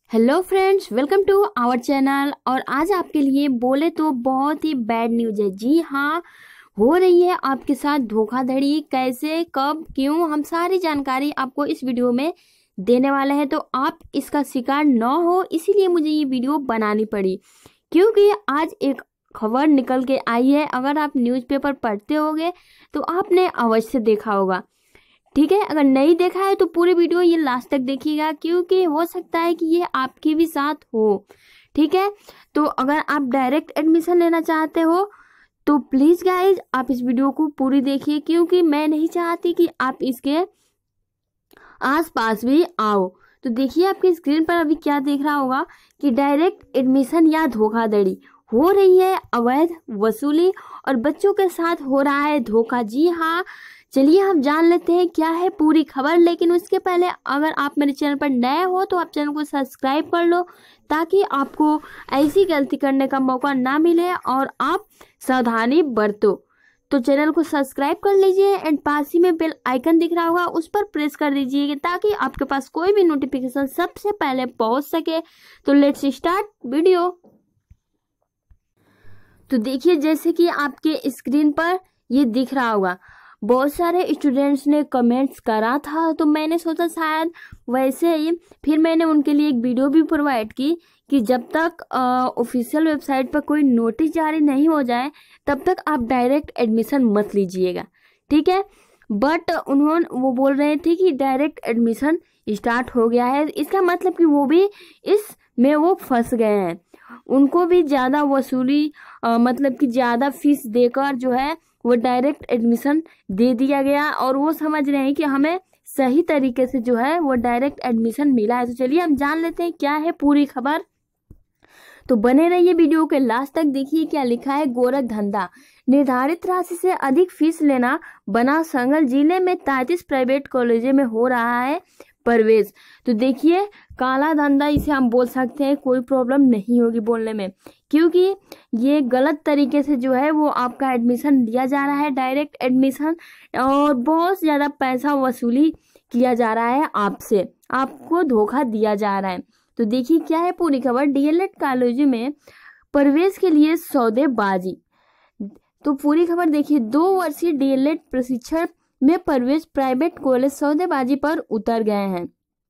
Hello friends, welcome to our channel. और आज आपके लिए बोले तो बहुत ही बैड न्यूज़ है। जी हाँ, हो रही है आपके साथ धोखाधड़ी। कैसे, कब, क्यों, हम सारी जानकारी आपको इस वीडियो में देने वाले हैं। तो आप इसका शिकार न हो, इसीलिए मुझे ये वीडियो बनानी पड़ी, क्योंकि आज एक खबर निकल के आई है। अगर आप न्यूज़पेपर पढ़ते होगे तो आपने अवश्य देखा होगा, ठीक है। अगर नहीं देखा है तो पूरी वीडियो ये लास्ट तक देखिएगा, क्योंकि हो सकता है कि ये आपके भी साथ हो, ठीक है। तो अगर आप डायरेक्ट एडमिशन लेना चाहते हो तो प्लीज़ गाइज आप इस वीडियो को पूरी देखिए, क्योंकि मैं नहीं चाहती कि आप इसके आसपास भी आओ। तो देखिए आपकी स्क्रीन पर अभी क्या देख रहा होगा कि डायरेक्ट एडमिशन या धोखाधड़ी हो रही है, अवैध वसूली और बच्चों के साथ हो रहा है धोखा। जी हाँ, चलिए हम जान लेते हैं क्या है पूरी खबर। लेकिन उसके पहले अगर आप मेरे चैनल पर नए हो तो आप चैनल को सब्सक्राइब कर लो, ताकि आपको ऐसी गलती करने का मौका ना मिले और आप सावधानी बरतो। तो चैनल को सब्सक्राइब कर लीजिए एंड पास ही में बेल आइकन दिख रहा होगा, उस पर प्रेस कर दीजिए ताकि आपके पास कोई भी नोटिफिकेशन सबसे पहले पहुंच सके। तो लेट्स स्टार्ट वीडियो। तो देखिए, जैसे कि आपके स्क्रीन पर ये दिख रहा होगा, बहुत सारे स्टूडेंट्स ने कमेंट्स करा था, तो मैंने सोचा शायद वैसे ही फिर मैंने उनके लिए एक वीडियो भी प्रोवाइड की कि जब तक ऑफिशियल वेबसाइट पर कोई नोटिस जारी नहीं हो जाए तब तक आप डायरेक्ट एडमिशन मत लीजिएगा, ठीक है। बट वो बोल रहे थे कि डायरेक्ट एडमिशन स्टार्ट हो गया है, इसका मतलब कि वो भी इसमें वो फंस गए हैं। उनको भी ज़्यादा वसूली मतलब कि ज़्यादा फीस देकर जो है वो डायरेक्ट एडमिशन दे दिया गया, और वो समझ रहे हैं कि हमें सही तरीके से जो है वो डायरेक्ट एडमिशन मिला है। तो चलिए हम जान लेते हैं क्या है पूरी खबर। तो बने रहिए वीडियो के लास्ट तक, देखिए क्या लिखा है। गोरख धंधा, निर्धारित राशि से अधिक फीस लेना बना संगल। जिले में 33 प्राइवेट कॉलेजों में हो रहा है प्रवेश। तो देखिए, काला धंधा इसे हम बोल सकते हैं, कोई प्रॉब्लम नहीं होगी बोलने में, क्योंकि ये गलत तरीके से जो है वो आपका एडमिशन दिया जा रहा है, डायरेक्ट एडमिशन, और बहुत ज़्यादा पैसा वसूली किया जा रहा है आपसे, आपको धोखा दिया जा रहा है। तो देखिए क्या है पूरी खबर। डीएलएड कॉलेज में प्रवेश के लिए सौदेबाजी। तो पूरी खबर देखिए, 2 वर्षीय डीएलएड प्रशिक्षण में प्रवेश प्राइवेट कॉलेज सौदेबाजी पर उतर गए हैं।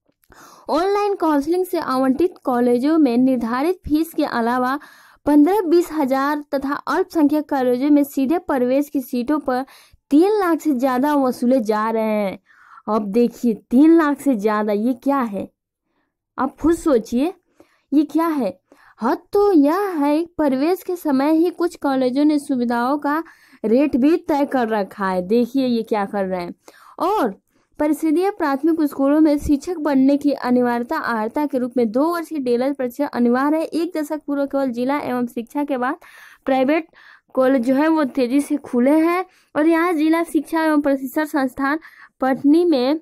ऑनलाइन काउंसलिंग से आवंटित कॉलेजों में निर्धारित फीस के अलावा 15-20 हजार तथा अल्पसंख्यक कॉलेजों में सीधे प्रवेश की सीटों पर 3 लाख से ज्यादा वसूले जा रहे हैं। अब देखिए 3 लाख से ज्यादा, ये क्या है, आप खुद सोचिए ये क्या है। हद तो यह है, प्रवेश के समय ही कुछ कॉलेजों ने सुविधाओं का रेट भी तय कर रखा है। देखिए ये क्या कर रहे हैं। और परिषदीय प्राथमिक स्कूलों में शिक्षक बनने की अनिवार्यता के रूप में 2 वर्षीय डीएलएड परीक्षा अनिवार्य है। 1 दशक पूर्व केवल जिला एवं शिक्षा के बाद प्राइवेट कॉलेज जो है वो तेजी से खुले हैं, और यहाँ जिला शिक्षा एवं प्रशिक्षण संस्थान पटनी में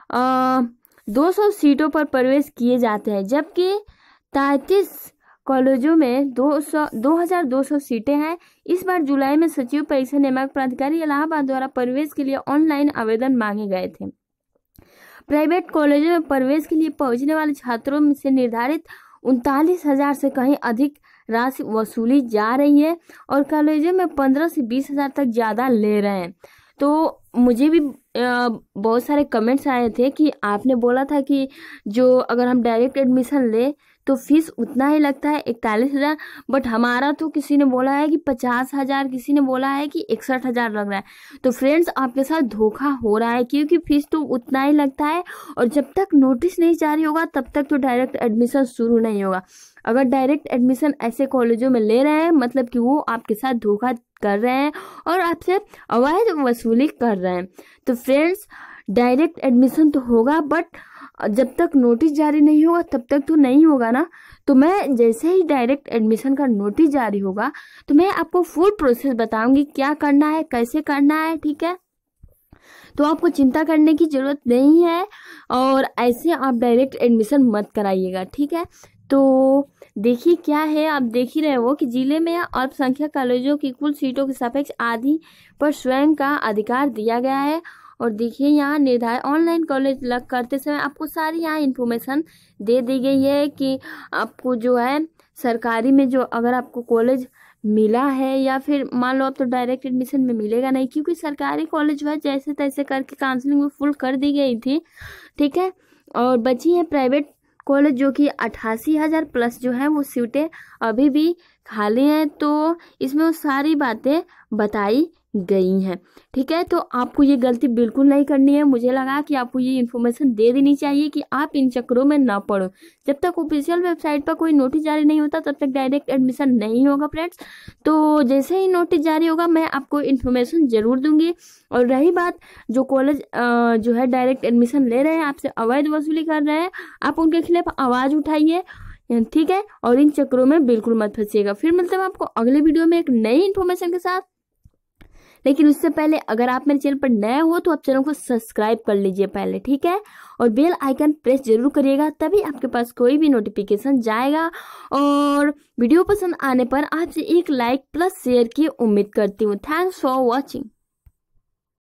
200 सीटों पर प्रवेश किए जाते हैं, जबकि 33 कॉलेजों में 2200 सीटें हैं। इस बार जुलाई में सचिव परीक्षा नियामक प्राधिकारी इलाहाबाद द्वारा प्रवेश के लिए ऑनलाइन आवेदन मांगे गए थे। प्राइवेट कॉलेजों में प्रवेश के लिए पहुंचने वाले छात्रों में से निर्धारित 39,000 से कहीं अधिक राशि वसूली जा रही है, और कॉलेजों में 15 से 20 हजार तक ज़्यादा ले रहे हैं। तो मुझे भी बहुत सारे कमेंट्स आए थे कि आपने बोला था कि जो अगर हम डायरेक्ट एडमिशन ले तो फीस उतना ही लगता है, 41,000, बट हमारा तो किसी ने बोला है कि 50,000, किसी ने बोला है कि 61,000 लग रहा है। तो फ्रेंड्स, आपके साथ धोखा हो रहा है, क्योंकि फीस तो उतना ही लगता है, और जब तक नोटिस नहीं जारी होगा तब तक तो डायरेक्ट एडमिशन शुरू नहीं होगा। अगर डायरेक्ट एडमिशन ऐसे कॉलेजों में ले रहे हैं, मतलब कि वो आपके साथ धोखा कर रहे हैं और आपसे अवैध वसूली कर रहे हैं। तो फ्रेंड्स, डायरेक्ट एडमिशन तो होगा, बट जब तक नोटिस जारी नहीं होगा तब तक तो नहीं होगा ना। तो मैं जैसे ही डायरेक्ट एडमिशन का नोटिस जारी होगा तो मैं आपको फुल प्रोसेस बताऊंगी, क्या करना है, कैसे करना है, ठीक है। तो आपको चिंता करने की जरूरत नहीं है, और ऐसे आप डायरेक्ट एडमिशन मत कराइएगा, ठीक है। तो देखिए क्या है, आप देख ही रहे हो कि जिले में अल्पसंख्यक कॉलेजों की कुल सीटों के सापेक्ष आधी पर स्वयं का अधिकार दिया गया है, और देखिए यहाँ निर्धारित ऑनलाइन कॉलेज लग करते समय आपको सारी यहाँ इन्फॉर्मेशन दे दी गई है कि आपको जो है सरकारी में जो अगर आपको कॉलेज मिला है या फिर मान लो अब तो डायरेक्ट एडमिशन में मिलेगा नहीं, क्योंकि सरकारी कॉलेज जो है जैसे तैसे करके काउंसलिंग में फुल कर दी गई थी, ठीक है। और बची है प्राइवेट कॉलेज जो कि 88,000 प्लस जो है वो सीटें अभी भी खाली हैं, तो इसमें वो सारी बातें बताई गई हैं, ठीक है। तो आपको ये गलती बिल्कुल नहीं करनी है। मुझे लगा कि आपको ये इन्फॉर्मेशन दे देनी चाहिए कि आप इन चक्करों में ना पड़ो। जब तक ऑफिशियल वेबसाइट पर कोई नोटिस जारी नहीं होता तब तक डायरेक्ट एडमिशन नहीं होगा फ्रेंड्स। तो जैसे ही नोटिस जारी होगा मैं आपको इन्फॉर्मेशन जरूर दूंगी। और रही बात जो कॉलेज जो है डायरेक्ट एडमिशन ले रहे हैं, आपसे अवैध वसूली कर रहे हैं, आप उनके खिलाफ आवाज उठाइए, ठीक है। और इन चक्करों में बिल्कुल मत फंसिएगा। फिर मिलते हैं आपको अगले वीडियो में एक नई इन्फॉर्मेशन के साथ। लेकिन उससे पहले अगर आप मेरे चैनल पर नए हो तो आप चैनल को सब्सक्राइब कर लीजिए पहले, ठीक है। और बेल आइकन प्रेस जरूर करिएगा, तभी आपके पास कोई भी नोटिफिकेशन जाएगा। और वीडियो पसंद आने पर आपसे एक लाइक प्लस शेयर की उम्मीद करती हूँ। Thanks for watching.